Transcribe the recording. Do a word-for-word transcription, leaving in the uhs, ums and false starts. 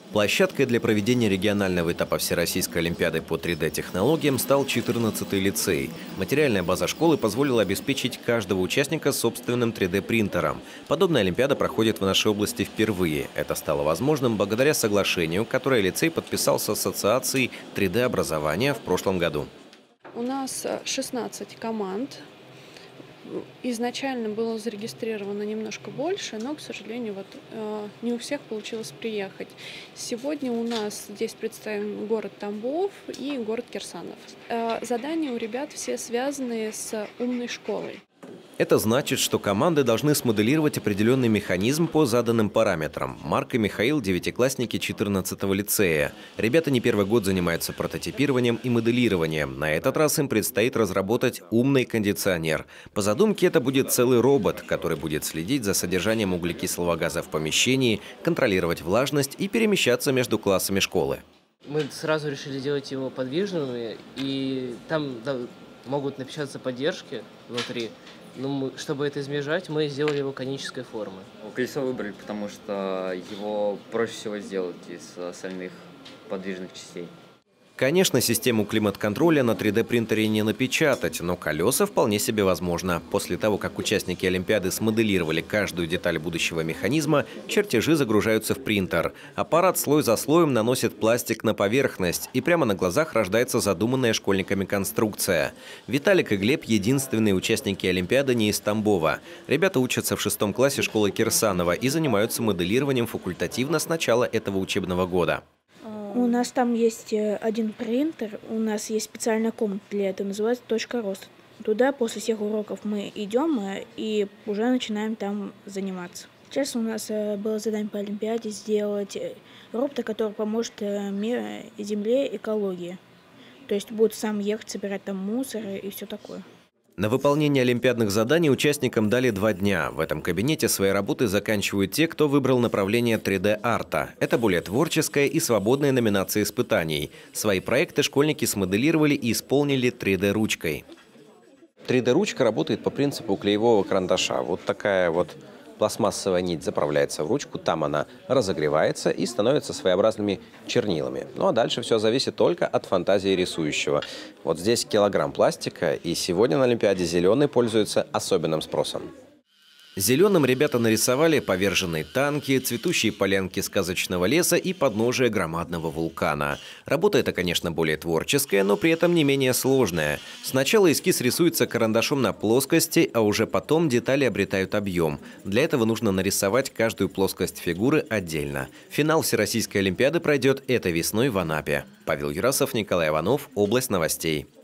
Площадкой для проведения регионального этапа Всероссийской олимпиады по три дэ-технологиям стал четырнадцатый лицей. Материальная база школы позволила обеспечить каждого участника собственным три дэ-принтером. Подобная олимпиада проходит в нашей области впервые. Это стало возможным благодаря соглашению, которое лицей подписал с Ассоциацией три дэ-образования в прошлом году. У нас шестнадцать команд. Изначально было зарегистрировано немножко больше, но, к сожалению, вот, э, не у всех получилось приехать. Сегодня у нас здесь представлен город Тамбов и город Кирсанов. Э, задания у ребят все связаны с умной школой. Это значит, что команды должны смоделировать определенный механизм по заданным параметрам. Марк и Михаил – девятиклассники четырнадцатого лицея. Ребята не первый год занимаются прототипированием и моделированием. На этот раз им предстоит разработать умный кондиционер. По задумке это будет целый робот, который будет следить за содержанием углекислого газа в помещении, контролировать влажность и перемещаться между классами школы. Мы сразу решили делать его подвижным, и там да, могут напечататься поддержки внутри. Но мы, чтобы это избежать, мы сделали его конической формы. Колесо выбрали, потому что его проще всего сделать из остальных подвижных частей. Конечно, систему климат-контроля на три дэ-принтере не напечатать, но колеса вполне себе возможно. После того, как участники Олимпиады смоделировали каждую деталь будущего механизма, чертежи загружаются в принтер. Аппарат слой за слоем наносит пластик на поверхность, и прямо на глазах рождается задуманная школьниками конструкция. Виталик и Глеб – единственные участники Олимпиады не из Тамбова. Ребята учатся в шестом классе школы Кирсанова и занимаются моделированием факультативно с начала этого учебного года. У нас там есть один принтер, у нас есть специальная комната для этого, называется «Точка роста». Туда после всех уроков мы идем и уже начинаем там заниматься. Сейчас у нас было задание по Олимпиаде сделать робота, который поможет Земле, экологии. То есть будет сам ехать, собирать там мусор и все такое. На выполнение олимпиадных заданий участникам дали два дня. В этом кабинете свои работы заканчивают те, кто выбрал направление три дэ-арта. Это более творческая и свободная номинация испытаний. Свои проекты школьники смоделировали и исполнили три дэ-ручкой. три дэ-ручка работает по принципу клеевого карандаша. Вот такая вот пластмассовая нить заправляется в ручку, там она разогревается и становится своеобразными чернилами. Ну а дальше все зависит только от фантазии рисующего. Вот здесь килограмм пластика, и сегодня на Олимпиаде зеленый пользуется особенным спросом. Зеленым ребята нарисовали поверженные танки, цветущие полянки сказочного леса и подножие громадного вулкана. Работа эта, конечно, более творческая, но при этом не менее сложная. Сначала эскиз рисуется карандашом на плоскости, а уже потом детали обретают объем. Для этого нужно нарисовать каждую плоскость фигуры отдельно. Финал Всероссийской олимпиады пройдет этой весной в Анапе. Павел Юрасов, Николай Иванов, Область новостей.